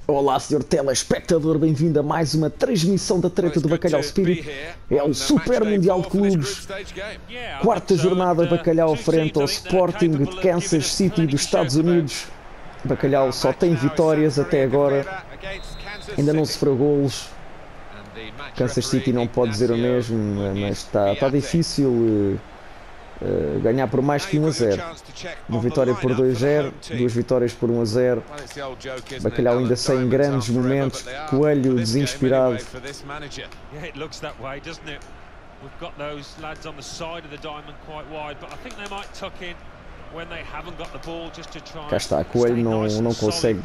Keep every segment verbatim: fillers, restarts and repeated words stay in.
Olá, senhor telespectador, bem-vindo a mais uma transmissão da treta do Bacalhau Spirit. É o Super Mundial de Clubes, quarta jornada. Bacalhau frente ao Sporting de Kansas City dos Estados Unidos. Bacalhau só tem vitórias até agora, ainda não sofreu golos. Kansas City não pode dizer o mesmo, mas está, está difícil uh, uh, ganhar por mais que um a zero. Uma vitória por dois a zero, duas vitórias por um a zero. Bacalhau ainda sem grandes momentos. Coelho desinspirado. Cá está, Coelho não, não consegue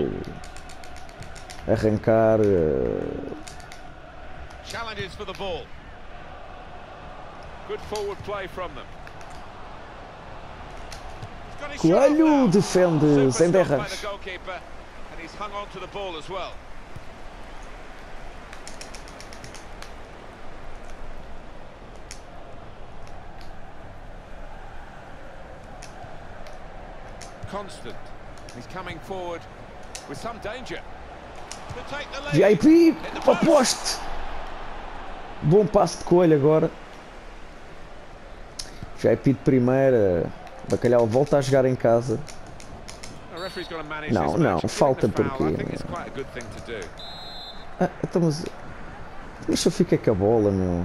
arrancar. Uh... Challenges for the ball. Good forward play from them. Coelho defende sem berras. Constant. He's coming forward with some danger. V I P, aposte. Bom passo de Coelho agora. V I P de primeira. Bacalhau volta a jogar em casa. Não, não, falta porque. Ah, então, mas. Deixa eu ficar com a bola, meu.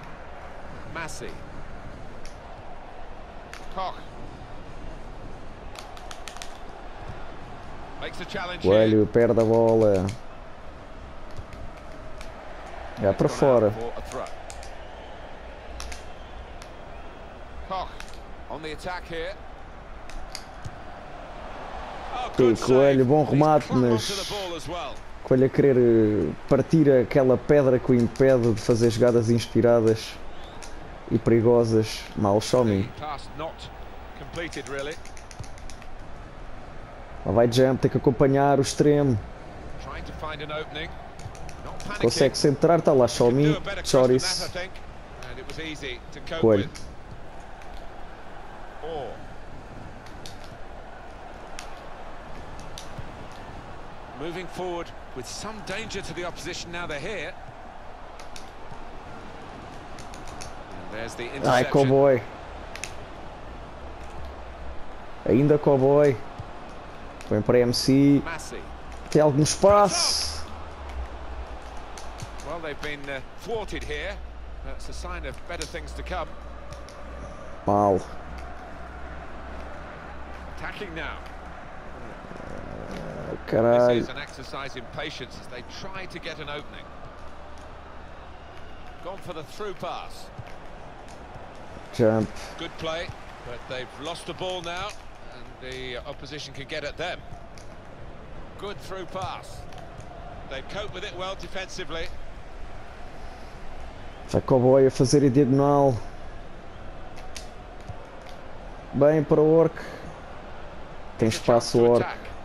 Coelho perde a bola. Já para fora. Tem Coelho, bom remate, mas Coelho a querer partir aquela pedra que o impede de fazer jogadas inspiradas e perigosas. Mal Xiaomi. Lá vai Jump, tem que acompanhar o extremo. Consegue centrar, está lá Xiaomi, Choris, Coelho. Moving forward with some danger to the opposition now they're here. And there's the interception. Ai, Cowboy. Ainda Cowboy. Vem para M C. Tem algum espaço. Well, they've been uh, thwarted here. That's a sign of better things to come. Mal. Attacking now. Caralho. This is an exercise in patience as they try to get an opening. Gone for the through pass. Jump. Good play, but they've lost the ball now, and the opposition can get at them. Good through pass. They've coped with it well defensively. Vai Cowboy a fazer a diagonal. Bem para o Orc. Tem espaço o Orc.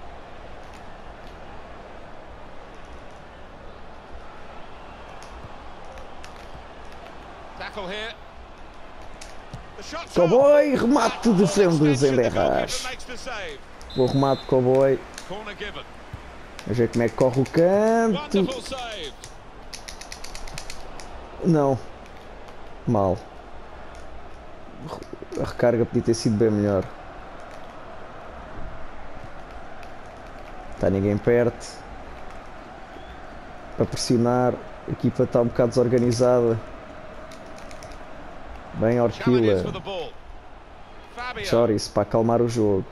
Cowboy, remate defende sem berras. Bom remate Cowboy. Vamos ver como é que corre o canto. Não. Mal. A recarga podia ter sido bem melhor. Está ninguém perto. Para pressionar. A equipa está um bocado desorganizada. Bem Orquila. Choris para acalmar o jogo.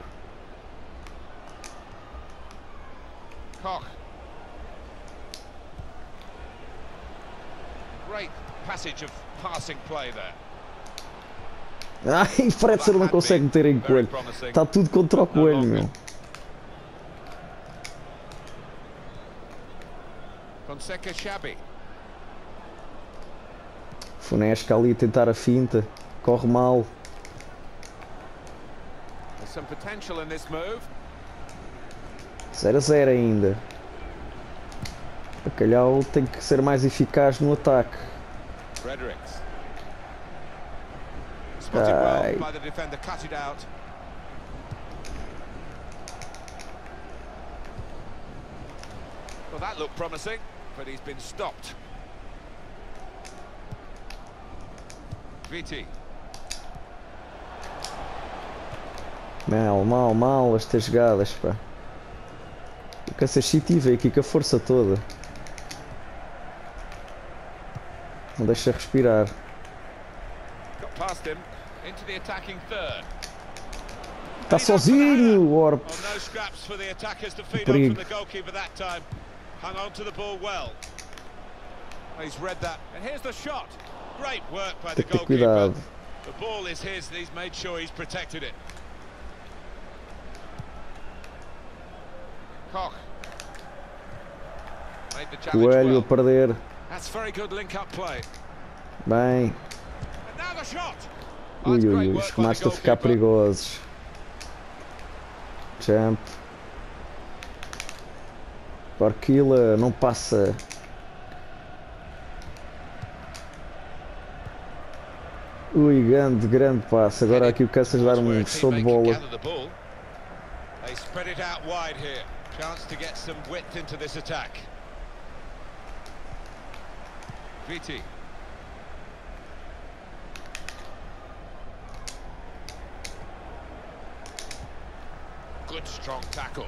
Ai, Fretzer não consegue meter em Coelho. Está tudo contra o Coelho, meu. Funesca ali a tentar a finta. Corre mal. zero a zero ainda. Bacalhau tem que ser mais eficaz no ataque. Ai. Well, that looked promising, but he's been stopped. Viti. Mal, mal, mal estas jogadas, pá. O Kansas City veio aqui com a força toda. Não deixa respirar. Got past him into the attacking third. Está sozinho, o Orp. Oh, no scraps for the attackers to feed on from the goalkeeper that time. Hung on to the ball well. He's read that, and here's the shot. Great work by the goalkeeper. The ball is his, and he's made sure he's protected it. Koch. Made the challenge Coelho well. a perder. That's very good link-up play. Bem. And now the shot. Ui, ui, ui, os remates estão a ficar perigosos. Jump. Barquila não passa. Ui, grande, grande passe. Agora aqui o Kansas dar um show de bola. They spread it out wide here. Chance to get some width into this attack. Viti. Good strong tackle.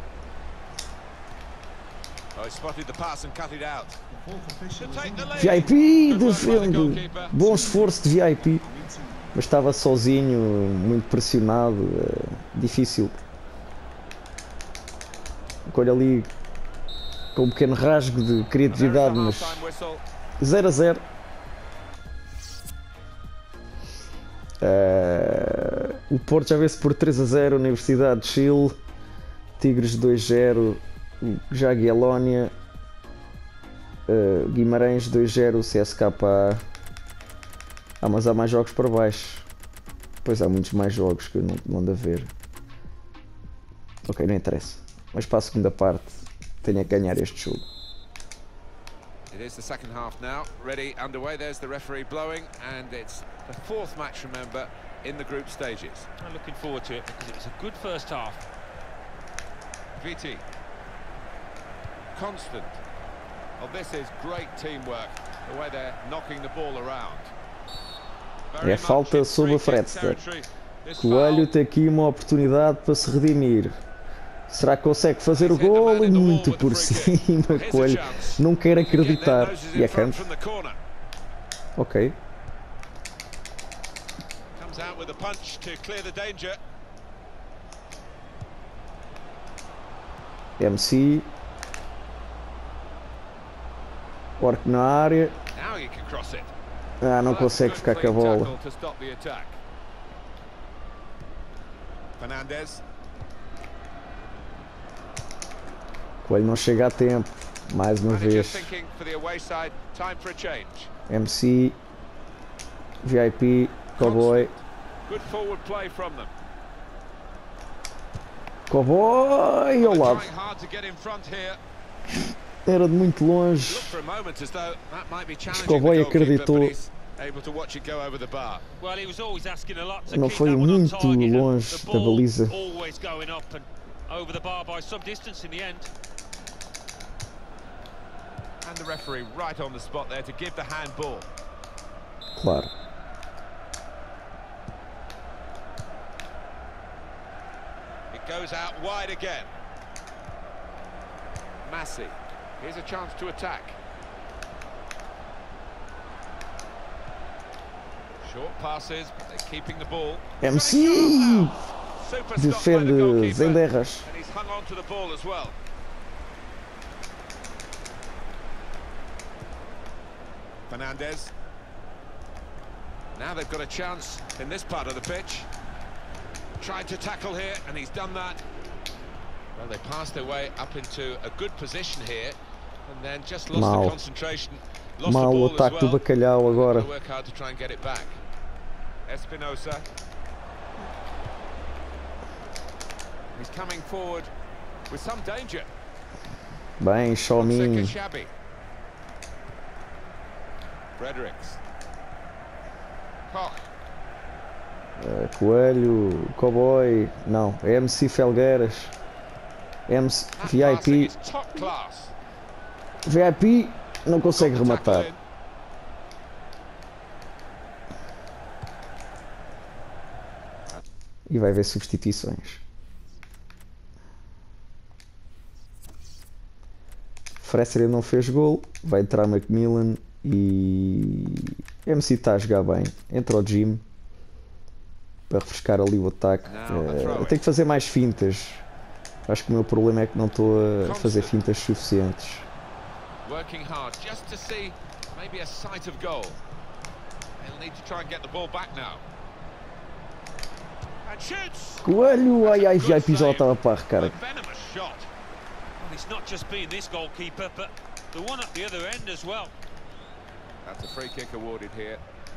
Oh, he spotted the pass and cut it out. V I P defende. Bom esforço de V I P. Mas estava sozinho, muito pressionado. É difícil. Olha ali com um pequeno rasgo de criatividade, mas zero a zero. Uh, o Porto já vê-se por três a zero, Universidade de Chile, Tigres dois a zero, Jagiellónia, uh, Guimarães dois a zero, C S K A. Ah, mas há mais jogos para baixo. Pois há muitos mais jogos que eu não, não ando a ver. Ok, não interessa. Mas para a segunda parte tenho a ganhar este jogo. It is the second half now, ready, underway. There's the referee blowing, and it's the fourth match, remember, in the group stages. I'm looking forward to it because it was a good first half. Viti. Constant. Well, this is great teamwork, the way they're knocking the ball around. É falta sobre a Fredster. Coelho tem aqui uma oportunidade para se redimir. Será que consegue fazer o gol? Muito por cima, Coelho. Não quer acreditar. E é canto. Ok. M C. Orc na área. Ah, não consegue ficar com a bola. Fernandes. Coelho não chega a tempo, mais uma vez. M C, V I P, Cowboy. Cowboy ao lado. Era de muito longe. Mas Cowboy acreditou. Não foi muito longe da baliza. Over the bar by some distance in the end. And the referee right on the spot there to give the handball. Claro. It goes out wide again. Massey. Here's a chance to attack. Short passes, but they're keeping the ball. M C defende Zenderras. And he's hung on to the ball as well. Fernandes. Now they've got a chance in this part of the pitch. Tried to tackle here, and he's done that. Well, they passed their way up into a good position here, and then just lost Mal. the concentration. Lost Mal the o ball ataque as do well. Bacalhau agora. They'll work hard to try and get it back. Espinosa. He's coming forward with some danger. Bem, Xiaomin. Fredericks. Koch. Uh, Coelho, Cowboy. Não, M C Felgueiras. M C V I P. V I P não consegue rematar. E vai haver substituições. Fresser não fez gol, vai entrar Macmillan e M C está a jogar bem. Entra o Jim para refrescar ali o ataque. Uh, eu tenho que fazer mais fintas. Acho que o meu problema é que não estou a fazer fintas suficientes. Coelho, ai ai, V I P já estava para a recarga. It's not just being this goalkeeper, but the one at the other end as well. That's a free kick awarded here.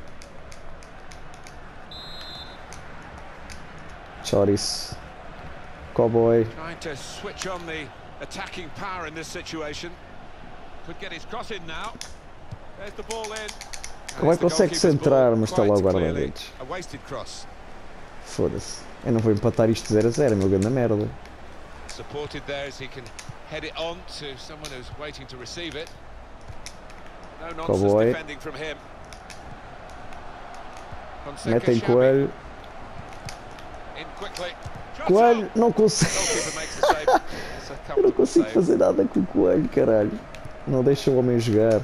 Choris, Cowboy. Trying to switch on the attacking power in this situation. Could get his cross in now. There's the ball in. Como é que consegue centrar, mas está lá o guarda-redes? A wasted cross. Foda-se. Eu não vou empatar isto zero a zero, meu grande merda. Supported there as he can head it on to someone who's waiting to receive it. No nonsense Cowboy. defending from him. Metem Coelho. In quickly. Coelho, não consigo. Eu não consigo fazer nada com o Coelho, caralho. Não deixa o homem jogar.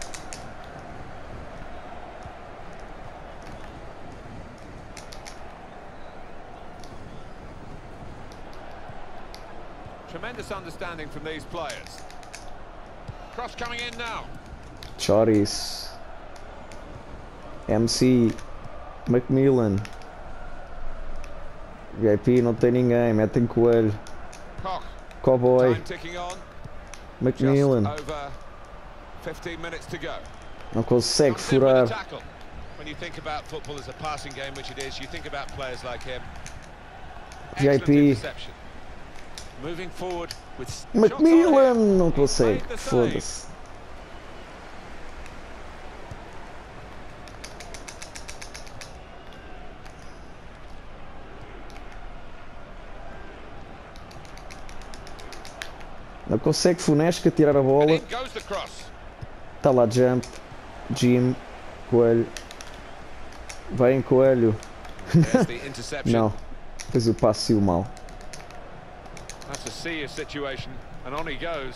Tremendous understanding from these players. Cross coming in now. Choris, M C, Macmillan, V I P não tem ninguém, metem Coelho, Koch. Cowboy, Time ticking on. Macmillan, Just over fifteen minutes to go. não consegue Comes in with a furar. tackle. When you think about football as a passing game, which it is, you think about players like him. V I Excellent P, interception. Moving forward with Macmillan não He's consegue, made the save. foda-se. Não consegue Funesca tirar a And bola. in goes the cross. Está lá Jump, Jim, Coelho. Vem Coelho. There's the interception. Não, depois o passe e o mal. That's a serious situation, and on he goes.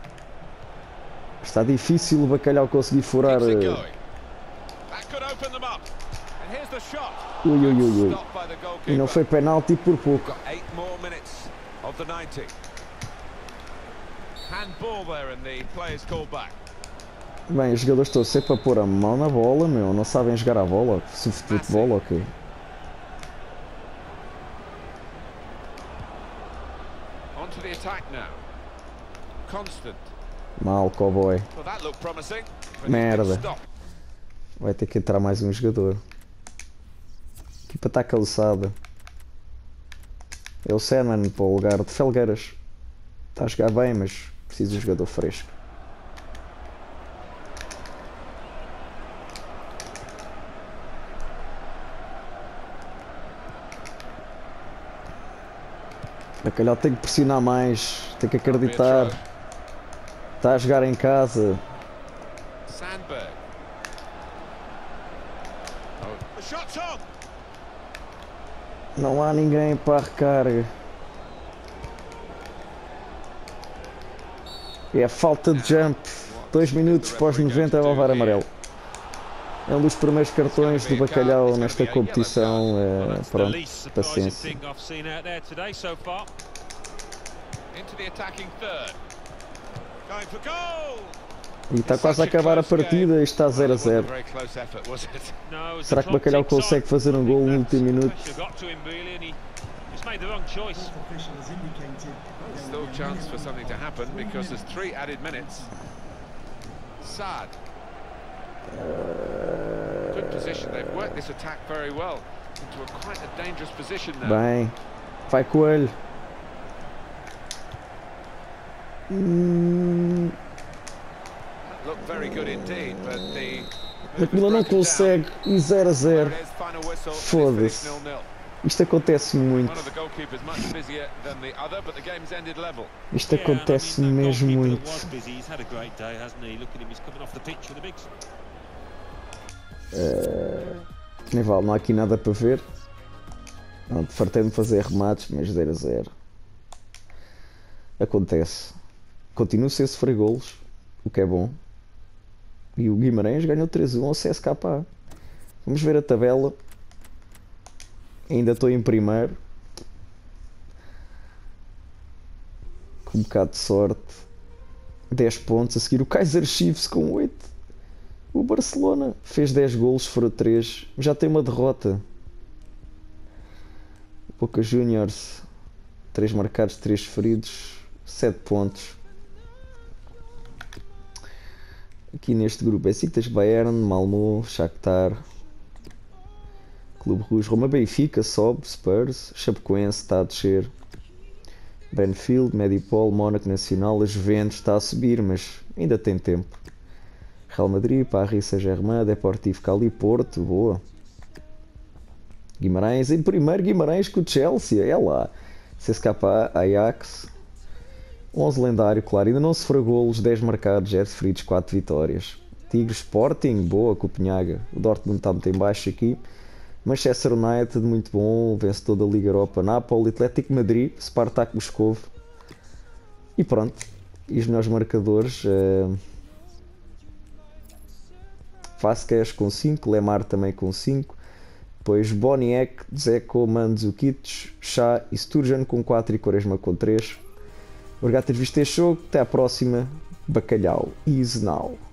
Está difícil o Bacalhau conseguir furar. Keeps it uh, going. That could open them up. And here's the shot. Ui, ui, ui, ui. Stopped by the goalkeeper. E não foi penalti por pouco. Got eight more minutes of the ninety. Handball there, and the players called back. Bem, os jogadores estão sempre a pôr a mão na bola, meu. Não sabem jogar a bola. Se futebol, ok. On to the attack now. Constant. Mal, Cowboy. Well, that looked promising. but he's Merda. been stopped. Vai ter que entrar mais um jogador. A equipa está cansada. É o Sandman para o lugar de Felgueiras. Está a jogar bem, mas precisa de um jogador fresco. Bacalhau tem que pressionar mais, tem que acreditar. Está a jogar em casa. Sandberg. Oh, the shot's on. Não há ninguém para a recarga. É a falta de jump. Dois minutos pós noventa é o levar amarelo. É um dos primeiros cartões do Bacalhau nesta competição. É, pronto, paciência. Into the attacking third. Going for goal. E está quase a acabar a partida e está zero a zero. Very close effort, was it? Será que o Bacalhau consegue fazer um gol no último minuto? Still chance for something to happen because there's three added minutes. Sad. Good position. They've worked this attack very well into a quite a dangerous position now. Bem, vai Coelho. Hum, Looked very good indeed, but the Macmillan não consegue e zero a zero. Final whistle. Foda-se. nil nil. Isto acontece muito. Isto acontece mesmo muito. Uh, nem vale, não há aqui nada para ver. Fartei-me fazer remates, mas zero a zero. Acontece. Continua sem sofrer golos, o que é bom. E o Guimarães ganhou três a um ao C S K A. Vamos ver a tabela. Ainda estou em primeiro. Com um bocado de sorte. dez pontos. A seguir o Kaiser Chiefs com oito. O Barcelona fez dez golos, foram três. Já tem uma derrota. O Boca Juniors. três marcados, três feridos. sete pontos. Aqui neste grupo é Besiktas, Bayern, Malmö, Shakhtar, Clube Rouge, Roma, Benfica, sobe, Spurs, Chapecoense está a descer, Benfield, Medipol, Mónaco, Nacional, a Juventus está a subir, mas ainda tem tempo. Real Madrid, Paris Saint-Germain, Deportivo Cali, Porto, boa. Guimarães, em primeiro Guimarães com o Chelsea, é lá. C S K A, Ajax, onze lendário, claro, ainda não sofreu golos, dez marcados, zero feridos, quatro vitórias. Tigres, Sporting, boa, Copenhaga. O Dortmund está muito em baixo aqui. Manchester United, muito bom, vencedor da Liga Europa. Napoli, Atlético Madrid, Spartak Moscovo. E pronto, e os melhores marcadores. Uh... Vasquez com cinco, Lemar também com cinco. Depois Boniek, Dzeko, Mandzukic, Chá e Sturgeon com quatro e Quaresma com três. Obrigado por ter visto este jogo. Até à próxima. Bacalhau is now.